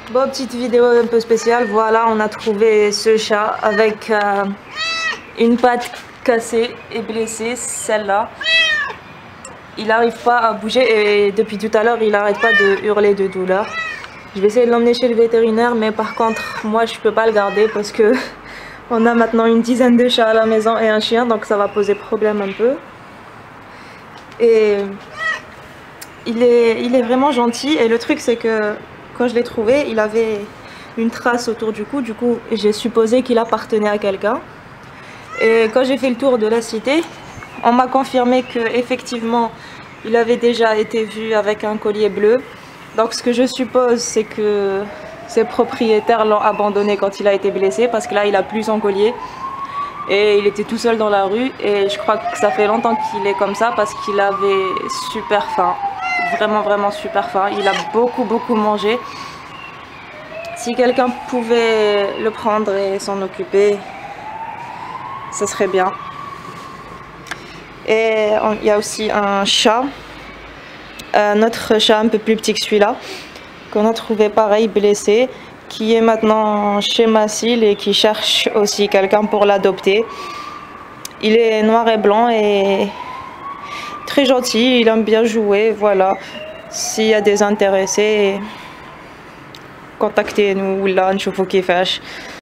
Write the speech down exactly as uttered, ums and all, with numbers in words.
Bon, petite vidéo un peu spéciale. Voilà, on a trouvé ce chat avec euh, une patte cassée et blessée, celle-là. Il n'arrive pas à bouger et depuis tout à l'heure, il n'arrête pas de hurler de douleur. Je vais essayer de l'emmener chez le vétérinaire, mais par contre, moi, je peux pas le garder parce que on a maintenant une dizaine de chats à la maison et un chien, donc ça va poser problème un peu. Et il est, il est vraiment gentil. Et le truc, c'est que quand je l'ai trouvé, il avait une trace autour du cou. Du coup, j'ai supposé qu'il appartenait à quelqu'un. Et quand j'ai fait le tour de la cité, on m'a confirmé que effectivement, il avait déjà été vu avec un collier bleu. Donc ce que je suppose, c'est que ses propriétaires l'ont abandonné quand il a été blessé, parce que là, il a plus son collier. Et il était tout seul dans la rue. Et je crois que ça fait longtemps qu'il est comme ça, parce qu'il avait super faim. Vraiment, vraiment super faim. Il a beaucoup, beaucoup mangé. Si quelqu'un pouvait le prendre et s'en occuper, ce serait bien. Et il y a aussi un chat, un autre chat un peu plus petit que celui-là, qu'on a trouvé pareil blessé, qui est maintenant chez Mathilde et qui cherche aussi quelqu'un pour l'adopter. Il est noir et blanc et très gentil, il aime bien jouer, voilà. S'il y a des intéressés, contactez-nous, là, نشوفوا كيفاش.